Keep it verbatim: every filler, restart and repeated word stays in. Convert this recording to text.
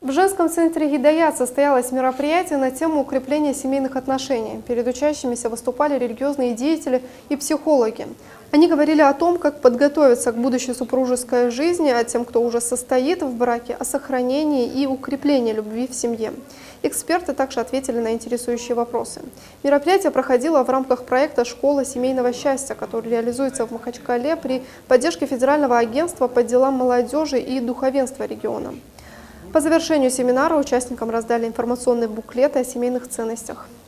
В женском центре «Гидаят» состоялось мероприятие на тему укрепления семейных отношений. Перед учащимися выступали религиозные деятели и психологи. Они говорили о том, как подготовиться к будущей супружеской жизни, а тем, кто уже состоит в браке, о сохранении и укреплении любви в семье. Эксперты также ответили на интересующие вопросы. Мероприятие проходило в рамках проекта «Школа семейного счастья», который реализуется в Махачкале при поддержке Федерального агентства по делам молодежи и духовенства региона. По завершению семинара участникам раздали информационные буклеты о семейных ценностях.